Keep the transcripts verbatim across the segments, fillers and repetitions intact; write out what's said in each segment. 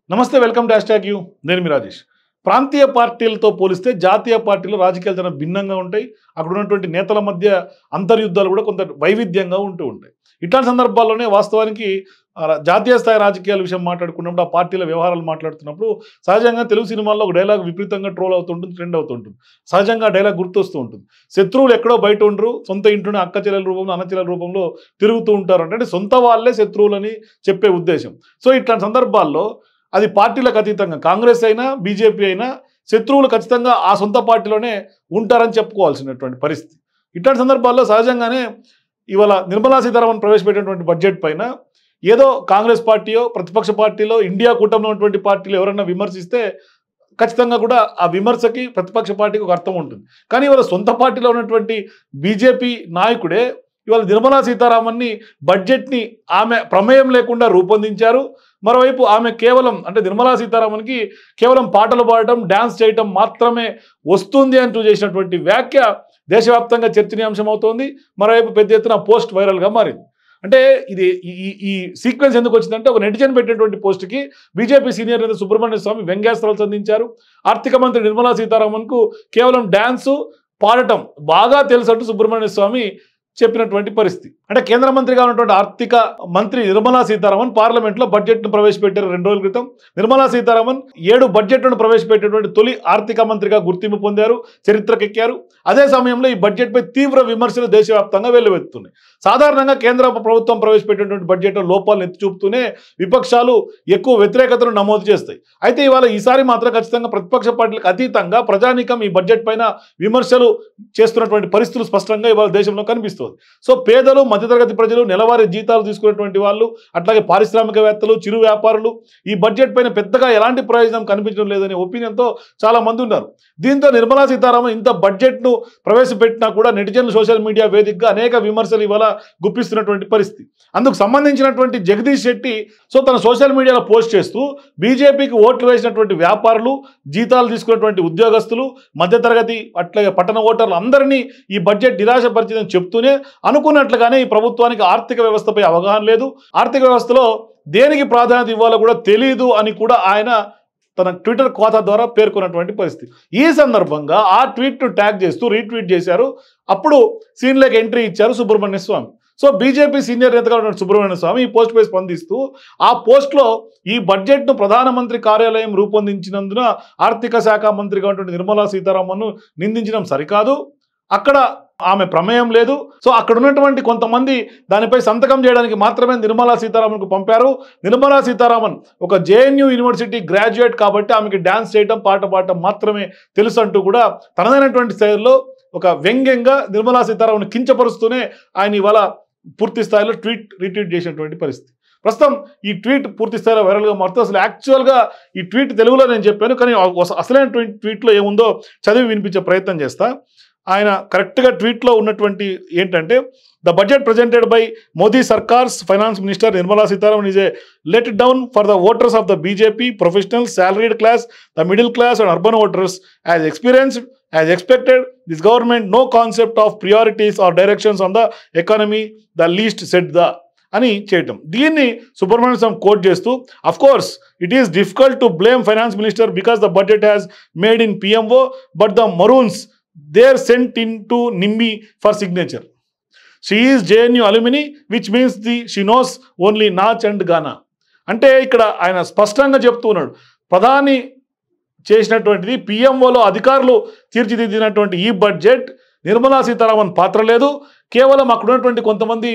నమస్తే, welcome to hashtag U. నేను మీ రాజేష్. ప్రాంతీయ పార్టీలతో పోలిస్తే జాతీయ పార్టీలు రాజకీయాలు చాలా భిన్నంగా ఉంటాయి. అక్కడ ఉన్నటువంటి నేతల మధ్య అంతర్యుద్ధాలు కూడా కొంత వైవిధ్యంగా ఉంటూ ఉంటాయి. ఇట్లాంటి సందర్భాల్లోనే వాస్తవానికి జాతీయ స్థాయి రాజకీయాల విషయం మాట్లాడుకున్నప్పుడు, ఆ పార్టీల వ్యవహారాలు మాట్లాడుతున్నప్పుడు సహజంగా తెలుగు సినిమాల్లో ఒక డైలాగ్ విపరీతంగా ట్రోల్ అవుతుంటుంది, ట్రెండ్ అవుతుంటుంది. సహజంగా డైలాగ్ గుర్తొస్తూ ఉంటుంది. శత్రువులు ఎక్కడో బయట ఉండరు, సొంత ఇంట్లోనే అక్క చెల్లెల రూపంలో, అన్న చెల్లెల రూపంలో తిరుగుతూ ఉంటారు. అంటే సొంత వాళ్ళే శత్రువులని చెప్పే ఉద్దేశం. సో ఇట్లాంటి సందర్భాల్లో అది పార్టీలకు అతీతంగా కాంగ్రెస్ అయినా బీజేపీ అయినా శత్రువులు ఖచ్చితంగా ఆ సొంత పార్టీలోనే ఉంటారని చెప్పుకోవాల్సినటువంటి పరిస్థితి. ఇట్లాంటి సందర్భాల్లో సహజంగానే ఇవాళ నిర్మలా సీతారామన్ ప్రవేశపెట్టినటువంటి బడ్జెట్ పైన ఏదో కాంగ్రెస్ పార్టీయో ప్రతిపక్ష పార్టీలో ఇండియా కూటమిలో ఉన్నటువంటి పార్టీలు ఎవరైనా విమర్శిస్తే ఖచ్చితంగా కూడా ఆ విమర్శకి ప్రతిపక్ష పార్టీకి ఒక అర్థం ఉంటుంది. కానీ ఇవాళ సొంత పార్టీలో ఉన్నటువంటి బీజేపీ నాయకుడే ఇవాళ నిర్మలా సీతారామన్ని బడ్జెట్ని ఆమె ప్రమేయం లేకుండా రూపొందించారు. మరోవైపు ఆమె కేవలం అంటే నిర్మలా సీతారామన్కి కేవలం పాటలు పాడటం, డ్యాన్స్ చేయటం మాత్రమే వస్తుంది అంటూ చేసినటువంటి వ్యాఖ్య దేశవ్యాప్తంగా చర్చనీయాంశం అవుతోంది. మరోవైపు పెద్ద ఎత్తున పోస్ట్ వైరల్గా మారింది. అంటే ఇది ఈ ఈ సీక్వెన్స్ ఎందుకు వచ్చిందంటే, ఒక నెటిజన్ పెట్టినటువంటి పోస్ట్కి బీజేపీ సీనియర్ నేత సుబ్రహ్మణ్య స్వామి వ్యంగ్యాస్త్రాలు సంధించారు. ఆర్థిక మంత్రి నిర్మలా సీతారామన్కు కేవలం డ్యాన్సు పాడటం బాగా తెలుసు అంటూ సుబ్రహ్మణ్య స్వామి చెప్పినటువంటి పరిస్థితి. అంటే కేంద్ర మంత్రిగా ఉన్నటువంటి ఆర్థిక మంత్రి నిర్మలా సీతారామన్ పార్లమెంట్లో బడ్జెట్ను ప్రవేశపెట్టారు రెండు రోజుల క్రితం. నిర్మలా సీతారామన్ ఏడు బడ్జెట్లను ప్రవేశపెట్టేటువంటి తొలి ఆర్థిక మంత్రిగా గుర్తింపు పొందారు, చరిత్రకెక్కారు. అదే సమయంలో ఈ బడ్జెట్పై తీవ్ర విమర్శలు దేశవ్యాప్తంగా వెల్లువెత్తుతున్నాయి. సాధారణంగా కేంద్ర ప్రభుత్వం ప్రవేశపెట్టినటువంటి బడ్జెట్లో లోపాలను ఎత్తి చూపుతూనే విపక్షాలు ఎక్కువ వ్యతిరేకతను నమోదు చేస్తాయి. అయితే ఇవాళ ఈసారి మాత్రం ఖచ్చితంగా ప్రతిపక్ష పార్టీలకు అతీతంగా ప్రజానీకం ఈ బడ్జెట్ పైన విమర్శలు చేస్తున్నటువంటి పరిస్థితులు స్పష్టంగా ఇవాళ దేశంలో కనిపిస్తుంది. సో పేదలు, మధ్యతరగతి ప్రజలు, నెలవారీ జీతాలు తీసుకునేటువంటి వాళ్ళు, అట్లాగే పారిశ్రామికవేత్తలు, చిరు వ్యాపారులు ఈ బడ్జెట్ పైన పెద్దగా ఎలాంటి ప్రయోజనం కనిపించడం లేదనే ఒపీనియన్తో చాలా మంది ఉన్నారు. దీంతో నిర్మలా సీతారామన్ ఇంత బడ్జెట్ను ప్రవేశపెట్టినా కూడా నెటిజన్లు సోషల్ మీడియా వేదికగా అనేక విమర్శలు ఇవాళ గుప్పిస్తున్నటువంటి పరిస్థితి. అందుకు సంబంధించినటువంటి జగదీష్ శెట్టి సో తన సోషల్ మీడియాలో పోస్ట్ చేస్తూ బీజేపీకి ఓట్లు వేసినటువంటి వ్యాపారులు, జీతాలు తీసుకున్నటువంటి ఉద్యోగస్తులు, మధ్యతరగతి అట్లాగే పట్టణ ఓటర్లు అందరినీ ఈ బడ్జెట్ నిరాశపరిచిందని చెప్తూనే అనుకున్నట్లుగానే ఈ ప్రభుత్వానికి ఆర్థిక వ్యవస్థపై అవగాహన లేదు, ఆర్థిక వ్యవస్థలో దేనికి ప్రాధాన్యత ఇవ్వాలో కూడా తెలియదు అని కూడా ఆయన తన ట్విట్టర్ ఖాతా ద్వారా పేర్కొన్నటువంటి పరిస్థితి. ఈ సందర్భంగా ఆ ట్వీట్ను ట్యాగ్ చేస్తూ రీట్వీట్ చేశారు. అప్పుడు సీన్లోకి ఎంట్రీ ఇచ్చారు Subramanya Swamy. So BJP senior నేతగా ఉన్న సుబ్రహ్మణ్య స్వామి ఈ పోస్ట్పై స్పందిస్తూ ఆ పోస్ట్లో ఈ బడ్జెట్ను ప్రధానమంత్రి కార్యాలయం రూపొందించినందున ఆర్థిక శాఖ మంత్రిగా ఉన్నటువంటి నిర్మలా సీతారామన్ను నిందించడం సరికాదు, అక్కడ ఆమె ప్రమేయం లేదు. సో అక్కడ ఉన్నటువంటి కొంతమంది దానిపై సంతకం చేయడానికి మాత్రమే నిర్మలా సీతారామన్కు పంపారు. నిర్మలా సీతారామన్ ఒక జేఎన్యూ యూనివర్సిటీ గ్రాడ్యుయేట్ కాబట్టి ఆమెకి డ్యాన్స్ చేయటం, పాట పాడటం మాత్రమే తెలుసు అంటూ కూడా తనదైనటువంటి స్థాయిలో ఒక వ్యంగ్యంగా నిర్మలా సీతారామన్ కించపరుస్తూనే ఆయన ఇవాళ పూర్తి స్థాయిలో ట్వీట్ రీట్వీట్ చేసినటువంటి పరిస్థితి. ప్రస్తుతం ఈ ట్వీట్ పూర్తి స్థాయిలో వైరల్గా మారుతూ అసలు యాక్చువల్గా ఈ ట్వీట్ తెలుగులో నేను చెప్పాను, కానీ అసలైన ట్వీట్ ట్వీట్లో ఏముందో చదివి వినిపించే ప్రయత్నం చేస్తా. ఆయన కరెక్ట్గా ట్వీట్లో ఉన్నటువంటి ఏంటంటే, the budget presented by Modi సర్కార్స్ finance minister Nirmala Sitharaman is a let down for the voters of the BJP professional salaried class, the middle class and urban voters as experienced as expected this government no concept of priorities or directions on the economy the least set the అని చేయటం. దీన్ని Subramanya Swamy quote చేస్తూ, of course it is difficult to blame finance minister because the budget has made in PMO but the morons they are sent into NIMBY for signature. She is J N U alumni, which means the she knows only Nach and Ghana. అంటే ఇక్కడ ఆయన స్పష్టంగా చెప్తున్నాడు, ప్రధాని చేసినటువంటిది పిఎంఓలో అధికారులు తీర్చిదిద్దినటువంటి ఈ budget Nirmala Sitharaman పాత్ర లేదు, కేవలం అక్కడ ఉన్నటువంటి కొంతమంది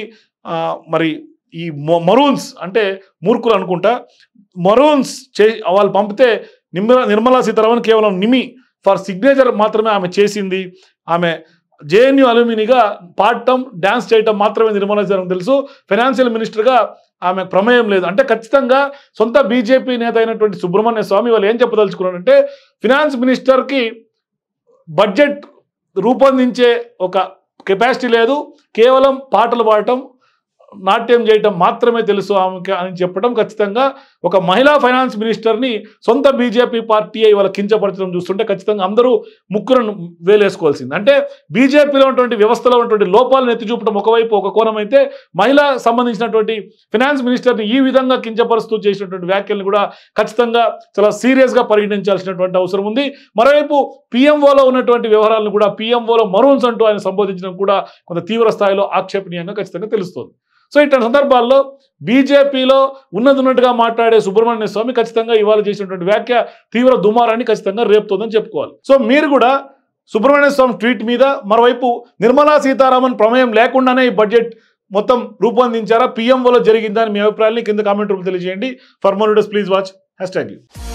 మరి ఈ మరూన్స్ అంటే మూర్ఖులు అనుకుంటా, మరూన్స్ చే వాళ్ళు పంపితే నిర్మలా నిర్మలా సీతారామన్ కేవలం నిమి ఫర్ సిగ్నేచర్ మాత్రమే ఆమె చేసింది. ఆమె జేఎన్యూ అల్యూమినిగా పాడటం, డ్యాన్స్ చేయటం మాత్రమే నిర్మలా సీతారామన్ తెలుసు, ఫైనాన్షియల్ మినిస్టర్గా ఆమె ప్రమేయం లేదు. అంటే ఖచ్చితంగా సొంత బీజేపీ నేత అయినటువంటి సుబ్రహ్మణ్య స్వామి వాళ్ళు ఏం చెప్పదలుచుకున్నారంటే, ఫినాన్స్ మినిస్టర్కి బడ్జెట్ రూపొందించే ఒక కెపాసిటీ లేదు, కేవలం పాటలు పాడటం, నాట్యం చేయటం మాత్రమే తెలుసు ఆమెకి అని చెప్పడం ఖచ్చితంగా ఒక మహిళా ఫైనాన్స్ మినిస్టర్ని సొంత బీజేపీ పార్టీ ఇవాళ కించపరచడం చూస్తుంటే ఖచ్చితంగా అందరూ ముక్కులను వేలేసుకోవాల్సింది. అంటే బీజేపీలో ఉన్నటువంటి వ్యవస్థలో ఉన్నటువంటి లోపాలను ఎత్తి చూపడం ఒకవైపు ఒక కోణం అయితే, మహిళా సంబంధించినటువంటి ఫైనాన్స్ మినిస్టర్ని ఈ విధంగా కించపరుస్తూ చేసినటువంటి వ్యాఖ్యలను కూడా ఖచ్చితంగా చాలా సీరియస్గా పరిగణించాల్సినటువంటి అవసరం ఉంది. మరోవైపు పీఎంఓలో ఉన్నటువంటి వ్యవహారాలను కూడా పీఎంఓలో మరూన్స్ అంటూ ఆయన సంబోధించడం కూడా కొంత తీవ్ర స్థాయిలో ఆక్షేపణీయంగా ఖచ్చితంగా తెలుస్తుంది. సో ఇట్లాంటి సందర్భాల్లో బీజేపీలో ఉన్నది ఉన్నట్టుగా మాట్లాడే సుబ్రహ్మణ్య స్వామి ఖచ్చితంగా ఇవాళ చేసినటువంటి వ్యాఖ్య తీవ్ర దుమారాన్ని ఖచ్చితంగా రేపుతోందని చెప్పుకోవాలి. సో మీరు కూడా సుబ్రహ్మణ్య స్వామి ట్వీట్ మీద, మరోవైపు నిర్మలా సీతారామన్ ప్రమేయం లేకుండానే ఈ బడ్జెట్ మొత్తం రూపొందించారా, పీఎంఓలో జరిగిందా అని మీ అభిప్రాయాన్ని కింద కామెంట్ రూపంలో తెలియజేయండి. For more videos please watch hashtag you.